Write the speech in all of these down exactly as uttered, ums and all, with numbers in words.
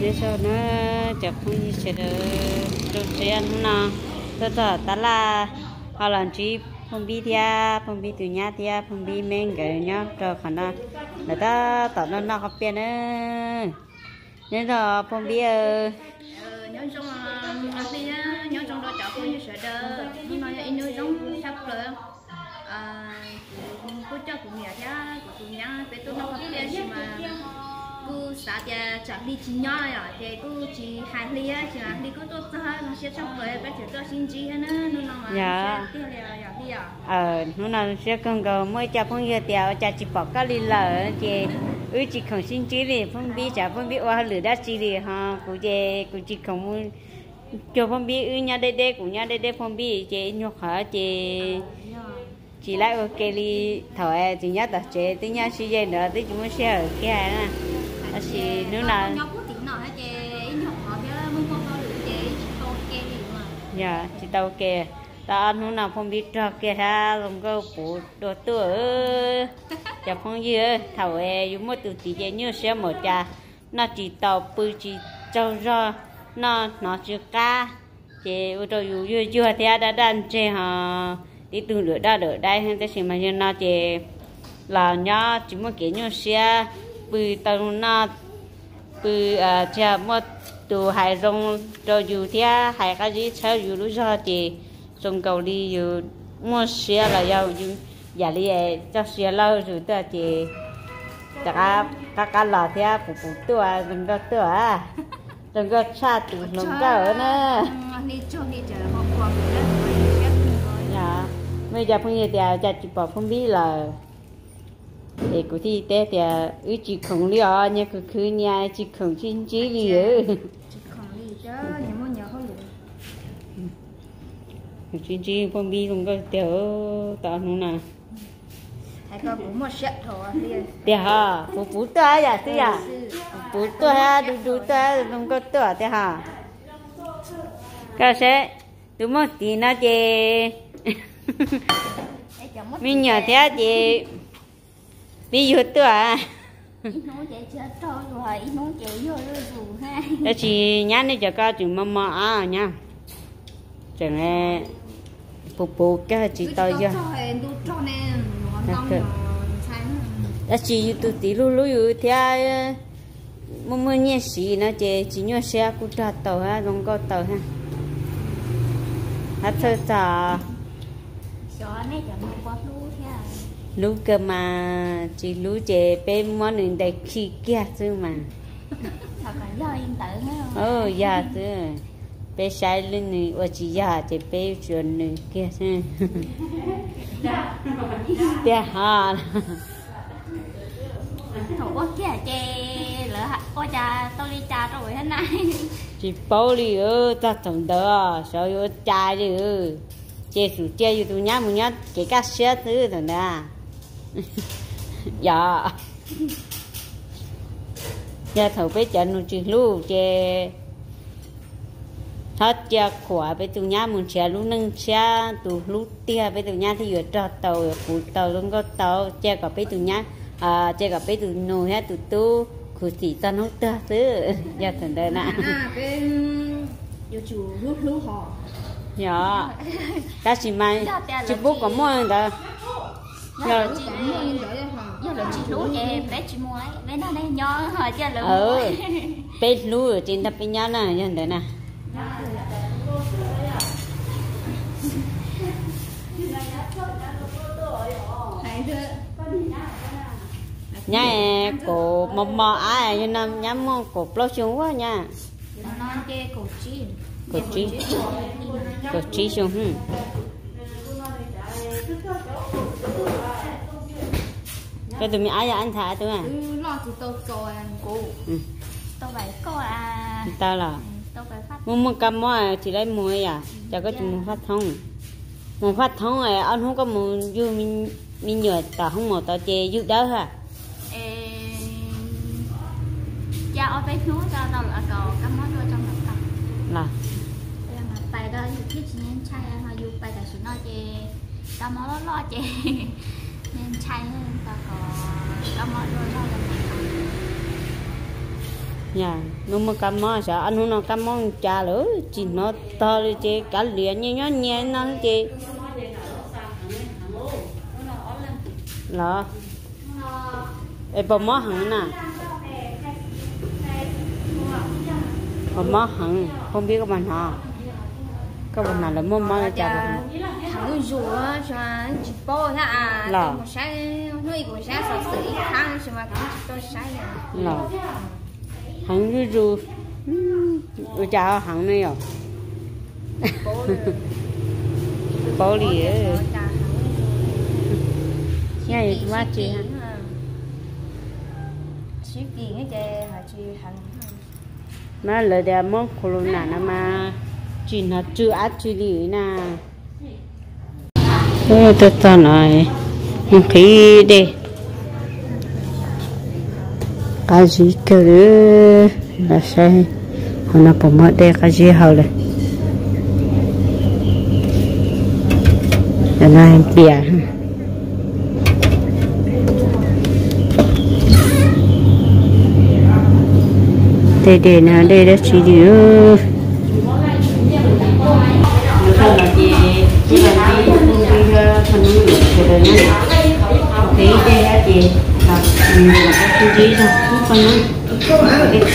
dễ cho nó chụp không gì sẽ được chụp sẽ ăn nó tôi thở ta là họ làm chi phong bì thia phong bì từ nhà thia phong bì men cái nhá cho khả năng là ta tạo nó nó học tiền nữa nên là phong bì nhớ trong là khi nhớ trong đó chọn phong như sẽ đỡ nhưng mà in nhớ trong sắp rồi cô cho cũng nhiều thế của tụi nhá về tôi nó học tiền mà cô xã thì chẳng đi chỉ nhỏ à thì cô chỉ hai ly á chỉ hai ly cô tốt hơn nó sẽ trong rồi bây giờ tôi xin chỉ nữa nó nó mà tiêu liệu à ờ nó nào sẽ cần cầu mới cho phong giờ tiêu cho chỉ bỏ cái ly lợ thì ư chỉ không xin chỉ thì phong bì chả phong bì qua lửa đã chỉ thì ha cô chị cô chỉ không cho phong bì ư nhà đây đây cũng nhà đây đây phong bì chị nhóc hả chị chỉ lại ok đi thôi chỉ nhớ tập chế tới nhà suy dây nữa tới chúng mới xe ở kia nè chị nếu nào dạ chị tao kề ta ăn lúc nào không biết trò kia ha lòng cơ phụ đồ tuổi chả không gì thầu e dùng một từ tí dây như xe một trà nó chỉ tàu bự chỉ trâu rò nó nó chưa cá chị ô tô dù chưa chưa thì đã đan chế hả đi từ lửa đã đỡ đây hay cái gì mà như nó chị là nhá chỉ một cái như xe bự tàu nó bự à chả một từ hải rong rồi dù thì hải cái gì sao dù lúc giờ chị sông cầu đi dù mua xe là giàu dù giả đi cho xe lâu rồi tôi chị các các cái lò thì phụ phụ tôi đừng có tôi à đừng có xa từ lồng cỡ nữa dạ bây giờ phong nhiệt thì chả chỉ bỏ phong bì là để cụ thi té thì ứ chỉ không lý ở nhà cứ cứ nhà chỉ không chín chỉ gì nữa chín chỉ phong bì không có tiểu tạo nó nè hay có cũng một set thôi tiểu ha phụ phụ tôi à thế à phụ tôi ha đủ đủ tôi không có tôi thế ha cái sẽ đủ một tí nó chị mình nhờ thế chị bây giờ tôi à đó chị nhá này cho con chừng mama à nha chẳng lẽ phục vụ cái chị tôi chưa đó chị tôi tí lu luอยู่ที่mua mua nhẹ xí nó chị chỉ nhớ xe cũng trả tàu ha không có tàu ha hết thôi sao lú cơ mà chị lú chè bên món đường đầy khi kia chứ mà ờ dạ chứ bé sai lên này ở chị già chị bé chuyện này kia chứ bé ha có kia chè lỡ có cha tôi đi cha rồi thế này chị bao đi ơ ta thằng đó sao yo cha đi ơ chè sủ chè yo tụi nhá một nhá cái cá sét thứ thằng đó dạ nhà thầu bé chân nó chỉ lu chè hết chè khỏe bé tụi nhá một chè lu nâng chè tụi lu tia bé tụi nhá thì vừa trò tàu phụ tàu luôn có tàu chè cả bé tụi nhá à chè cả bé tụi nồi hết tụi tu khu sĩ ta nói ta thứ nhà thằng đó nè à bên yêu chủ lu lu họ dạ ta chỉ mai chỉ bút có mua đó giờ chị mua in rồi hả giờ là chị lú em bé chị mua ấy bé nó đây nho hả chứ là ừ bé lú ở trên tập bên nhau nè như thế nè nha cổ mò mò ai như năm nhắm mò cổ bao xuống quá nha cổ chi cổ chi cổ chi xuống hử cái tụi mình ai là anh thả tôi à lo thì tôi coi cô tôi phải coi à tao là mua mua cam mua chỉ lấy mua à cho cái chúng phát thông một phát thông này anh không có mua du mình mình nhờ tao không một tao chê giúp đỡ ha cha ở bênนู้นcho tao là cò cam món rồi trong mặt tao là bài đó giúp chị nên trai mà dù bài đó chúng nó chê cam món lo lo chê nên trai hơn tao có cam món rồi cho nhà nó mà cam mò sao anh nó cam mò cha lỡ chỉ nó to đi chị cả liền như nhớ nhẹ nó chị là em bò mò hằng nè bò mò hằng không biết các bạn hả các bạn nào là mò mò cha hàng nuôi rùa cho chỉ bò nha à một sai nuôi của sai sọ sỉ hàng xem mà cũng tôi sai này là hàng nuôi rùa ủa cha hàng này à bò lì ấy nghe gì quá chị hả chỉ tiền cái chè hả chị hàng mà lời đẹp món corona nè mà chỉ là chưa áp chưa lì nè ôi tôi cho này khí đi cái gì cơ là sao hôm nayผมมาđây cái gì hậu này cái này bìa đây đây nè đây là chỉ điều không là gì chỉ là gì không đi phần nuôi của đời này thì đây là gì là cái gì thôi không phần nuôi đó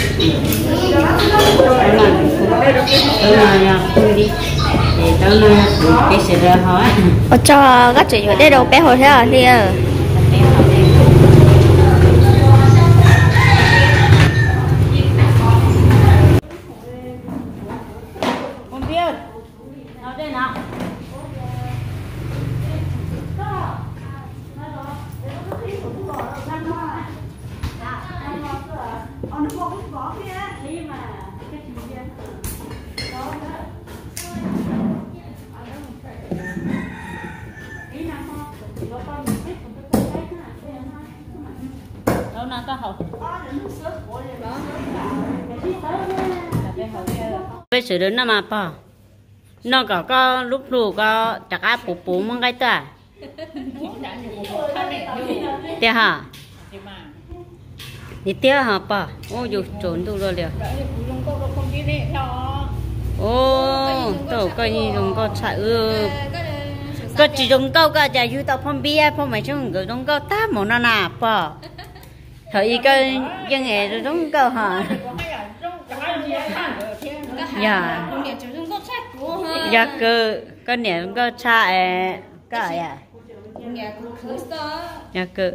là không đi để đó là cái sự ra hỏi ở cho các chị ở đây đâu bé hồi thế à thì đâu nào có hậu bây giờ đến năm mà nó có có lúc đủ có chắc áp bố bố mong cái ta thế hả đi tiêu hả bà ô dù trốn đủ rồi liền ô tổ coi như dùng có chạy ư có chỉ dùng câu cả chạy du tàu phong bia phong mấy chung người dùng câu tám một nó nà bà thời cái dân nghề rồi dùng câu hả dạ dạ cơ cái niệm có cha cái à dạ cơ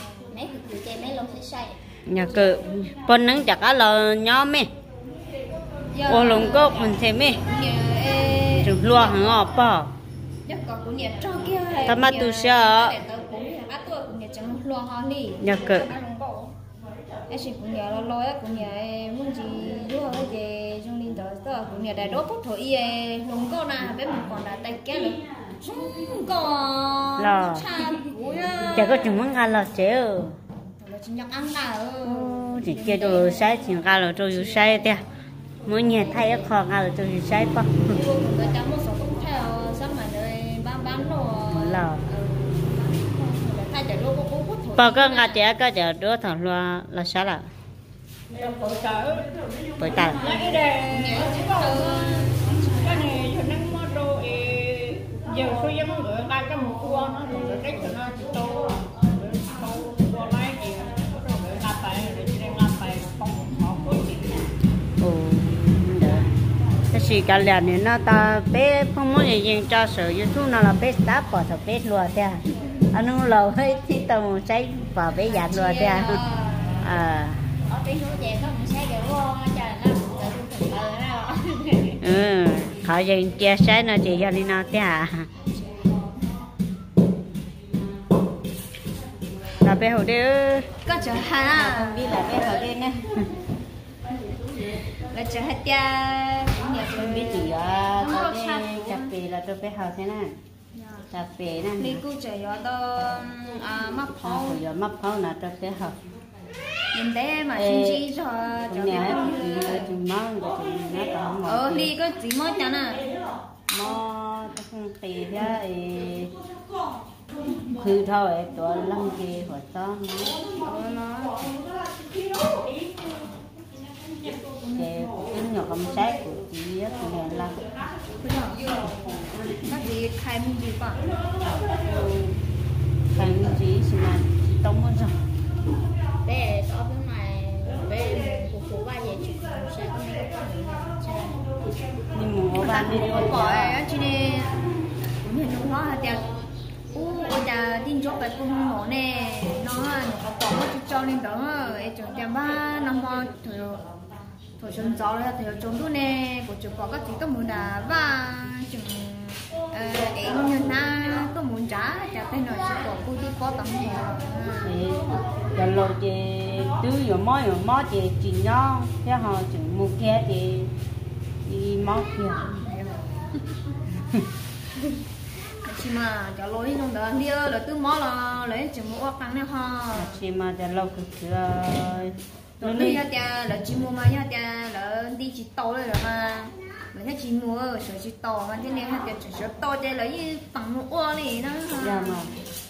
nhà cơ con nắng chặt á là nhóm mẹ ô lồng cốc mình thêm mẹ chụp lúa hàng ngọc bỏ ta mất tu sửa nhà cơ em chỉ cũng nhớ lo lo cũng nhớ muốn gì đua cái gì trong linh đó đó cũng nhớ đại đốt phút thôi lồng cô na bé mình còn là tay kéo nữa không còn là chả có chúng mình ăn là chế chỉ nhắc ăn nào chỉ kia đồ sai chỉ ăn là đồ sai thế mỗi nhà thay khó ăn là đồ sai bao người ta mua số cũng theo sắm mà đời bán bán đồ là thay để lô cô phút thôi bao cái ngà trẻ cái giờ đứa thằng loa là sao là bởi tại cái này cho nó mua đồ giờ số dân người ta cái một cua nó rồi cái cho nó to chỉ cả là nên nó ta bé không muốn gì gì cho sự như thu nào là bé start bỏ thật bé lùa thế anh nó lâu hơi thì tao muốn xây vào bé giặt lùa thế à ừ họ dừng chia sẻ nó chỉ cho đi nào thế à là bé hồi đấy có chỗ ha không biết là bé hồi đấy nè là chẳng hết cha không biết gì à tôi cà phê là tôi bé học thế này cà phê này đi cứu trời gió tôi à mắc phao giờ mắc phao là tôi bé học nhìn thế mà xin chi cho cho nhà thì tôi chỉ mong rồi thì nó còn ờ đi có gì mới chả nè mò tôi không tì thếคือเท่าไอ้ตัวลังเกหัวต้อมนะ cái cái nhỏ cầm sách của chị á thì là các gì khai minh gì quả thành gì xin là chị tông hơn rồi để ở bên này về của phố ba về chị sẽ có mấy cái nhưng mà ba đi có bỏ cho nên cũng hiện nó hóa tiền u bây giờ tin chốt cái công nó nè nó nó có bỏ cho nên đó ấy chúng ta ba năm hoa thôi thôi chúng cháu là thì chúng tôi nè của chúng có các thứ tôi muốn đá và chúng em như na tôi muốn trả trả tên rồi sẽ có cô đi có tấm heo thì giờ lâu chị tứ giờ mói giờ mói chị chị nhau thế họ chừng mua kia thì đi mói kia chỉ mà cho lối trong đó đi là tứ mó là lấy chỉ mua căng này ha chỉ mà giờ lâu cực kỳ rồi đi ra nhà là chỉ mua mà ra nhà là đi chỉ tàu rồi mà mình thấy chỉ mua sửa chỉ tàu mà thế này hay là chỉ sửa tàu đây là như bằng một ô này đó dạ mà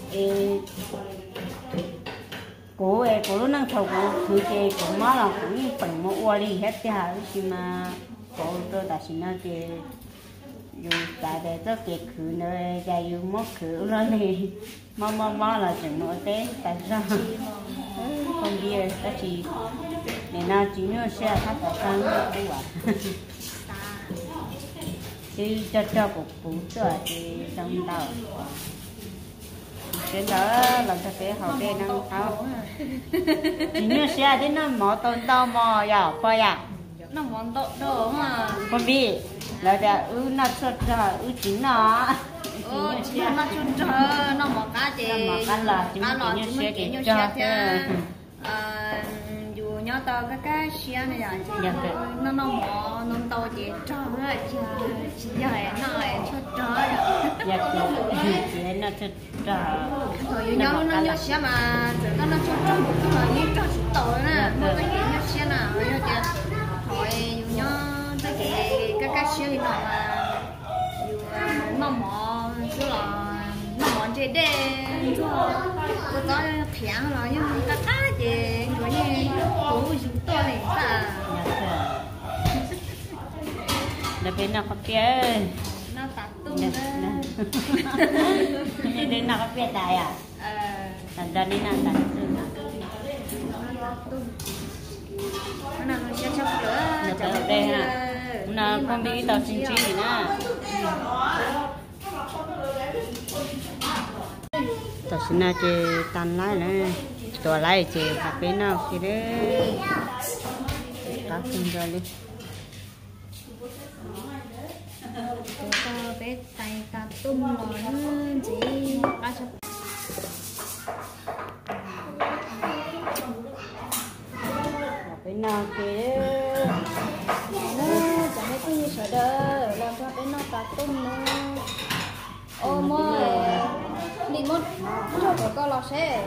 cô ấy cô lúc năng thầu cô thứ cái cô má là cũng như phần một ô đi hết thì hả chứ mà cô tôi đã xin nó cái dùng tại để cho cái khử nữa cái dùng mất khử lên thì má má má là chừng một té tại sao không biết cái gì để nào chỉ nhớ xe thắt tại sao nó không vậy chứ cho cho cục phụ trợ thì trong đầu trên đó làm cho cái hậu đây năng tháo chỉ nhớ xe thì nó mỏ tôn to mò giàu coi à nó món tốt đồ mà con bi là đã ư nó sốt ra ư chính nó ừ nó chun chờ nó mỏ cá chị mỏ cá là chỉ nhớ xe chỉ cho dù nhớ tao cái cái xe này là chị nó nó mỏ nó tao chị cho nó chị dạy nó cho cho dạ chị chị nó cho cho rồi nhớ nó nhớ xe mà nó nó cho cho một cái là như cho chị tao nè một cái gì nhớ xe nào rồi chị thôi dù nhớ cái cái cái cái xe này mà dù nó mỏ chứ là nó mỏ chị đen cho tôi có phiền rồi nhưng cái cái gì rồi như cố dùng tôi này sao là bên nào có kia nó tạt tung lên này bên nào có kia đại à thành ra nên ăn tạt tung nó nào nó sẽ chấp nữa ở đây ha là con đi tàu xin chi gì nè tàu xin na chơi tan lái nàyตัวไรเจ็บผักเป็นเอาคิดเลยตักขึ้นเลย ta bé tay ta tung rồi chị ba chục bên nào kia nó chẳng biết cái gì sợ đơ làm cho bé nó ta tung nữa ô mơ đi mất cho tụi con lọt xe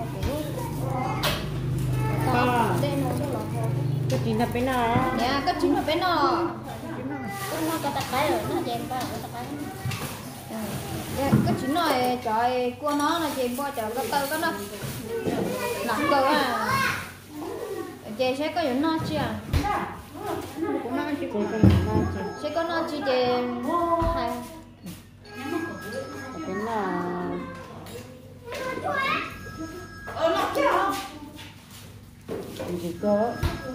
cái gì là bên nào nè cái chính là bé nó nó cho ta cái rồi nó chèn qua ta cái cái chính này trời cua nó là chèn qua trời cái tơ cái nó nặng cơ à chè sẽ có những nó chưa cũng nó chỉ sẽ có nó chỉ chè hai bên nào gì cơ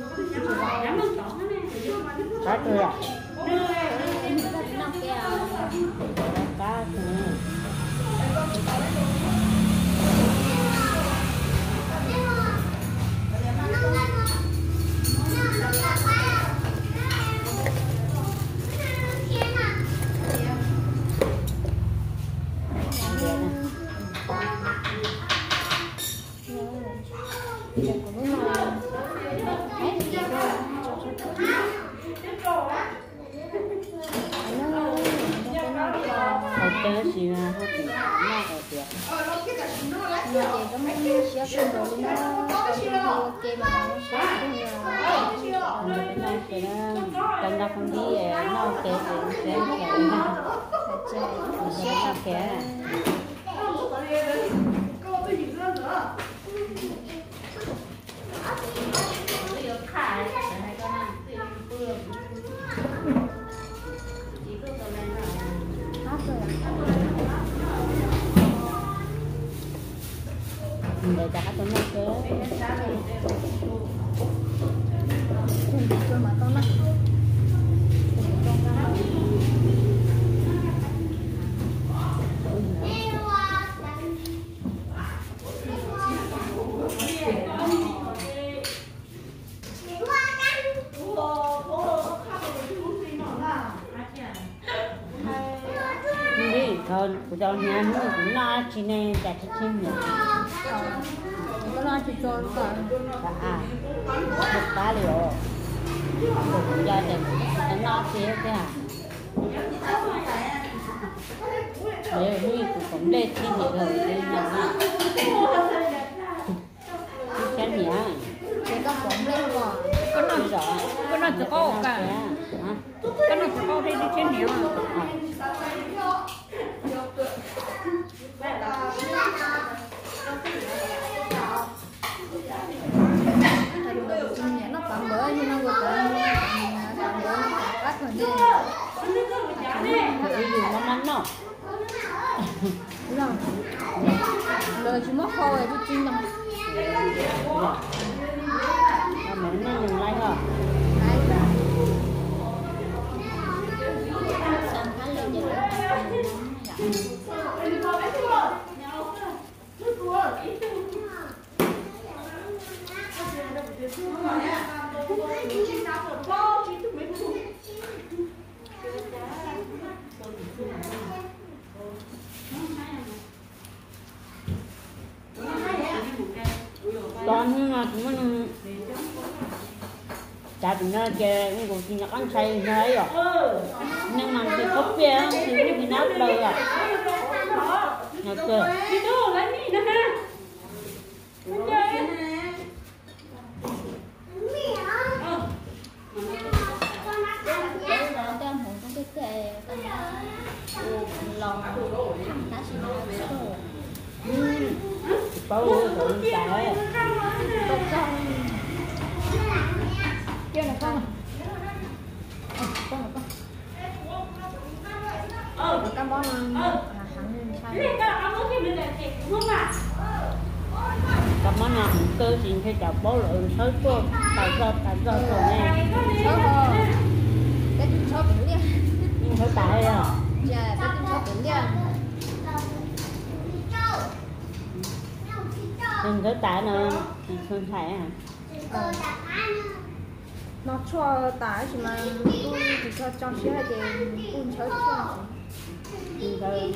cá tươi à cá tươi cái gì mà hết thì nó ở tiệm nó chỉ có mấy xíu xíu rồi nó còn kia mà nó xíu xíu nhiều bên này cái nó cần đặt con đi nó kẹt thì sẽ kẹt nó kẹt để cho các con nó chơi cho mà con nó thôi của cháu nhà nó cũng lo chỉ nên trả cho thêm nữa có lo chỉ cho cả à một ba liều rồi cũng ra tiền nó lo xíu thế hả nếu như cũng lên thì thì rồi đi nhà cái nhỉ cái có bóng lên mà có nó rõ có nó chỉ có cả có nó chỉ có đây đi trên nhiều nó tạm bỡ như nó vừa tạm tạm bỡ các phần đi tự dùng nó nắn nó rồi lời chỉ mất khôi rồi tôi chuyên lòng mình nó dùng lại thôi con mà chúng mình cha tụi nó chơi cái cuộc nhặt ăn say nó ấy rồi nhưng mà cái cốc bia thì nó bị nát đâu rồi nhặt cơ bao thằng trái kia là con con con con bó là hắn sai cầm món nào cơ xin phải chào bố lượng sới cô tại do tại do rồi nè sớ ho cái sớ cũng đi nhưng phải tại à dạ cái sớ cũng đi đừng phải tại nữa thì không phải à nó cho tải chỉ mà tôi thì cho trong xe thì tôi chở cho thì thôi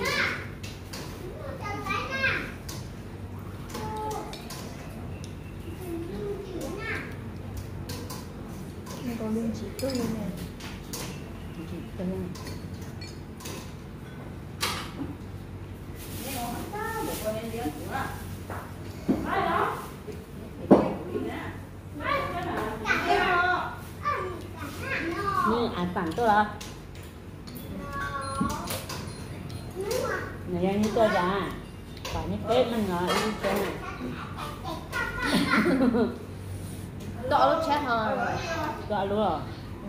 mình còn luôn chỉ tôi luôn nè chỉ tôi như ai phản tôi à người dân như tôi ra phải như tết mình ngồi như thế này đọ lúc chết rồi gọi luôn rồi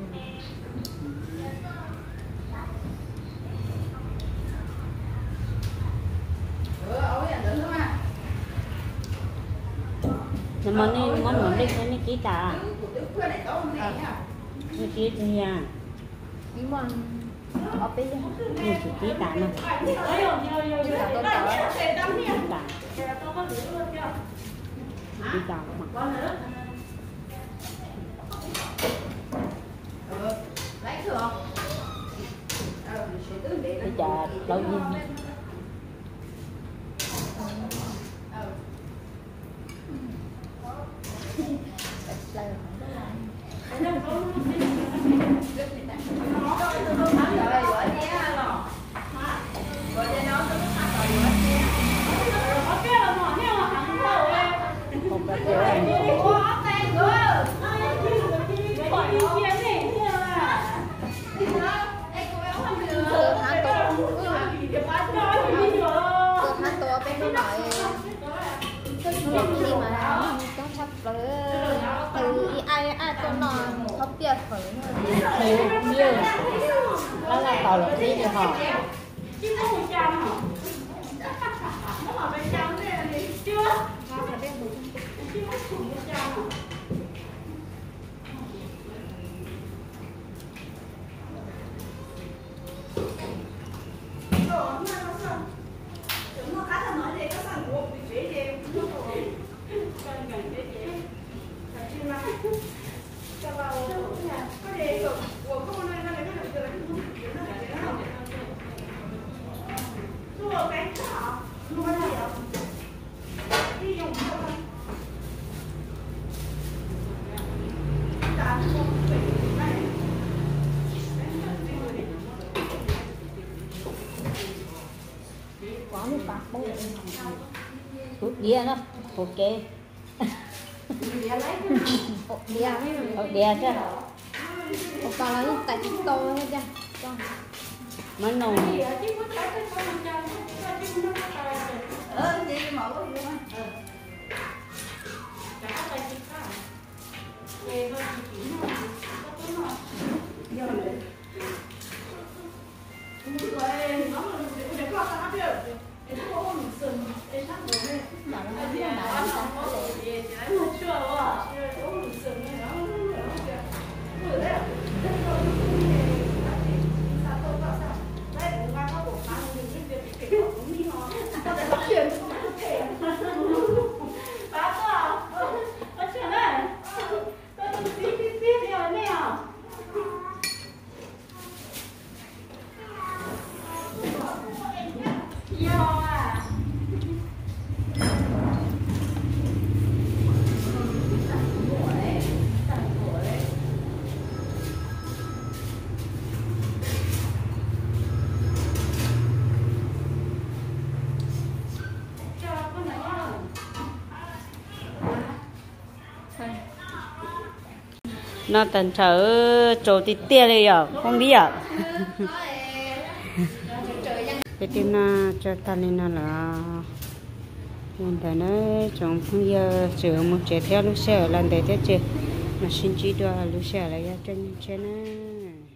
nhưng mà nên món món đích nó kỹ cả nó kỹ thì nha nhưng mà ở bên như chỉ kỹ cả mà kỹ cả kỹ cả mà cái trà lâu nhiên không có kiểu này cửa hàng tổ cửa hàng tổ bên nó nói khi mà có sắp tới từ ai ai tôi nói không biết phải thì nhiều đó là tàu lộc đi thì họ chưa hút đĩa nó ok ồ đĩa mấy rồi hút đĩa chứ ồ còn là những tại chúng tôi hết ra con mà nồng ờ gì mà có gì mà nó tận thở chỗ thì tia đây à không biết à cái tin nó cho ta lên nó là hiện tại nó trong không giờ sửa một chế theo lúc xe ở lần đấy thế chứ mà xin chỉ đo lúc xe là cho trên trên á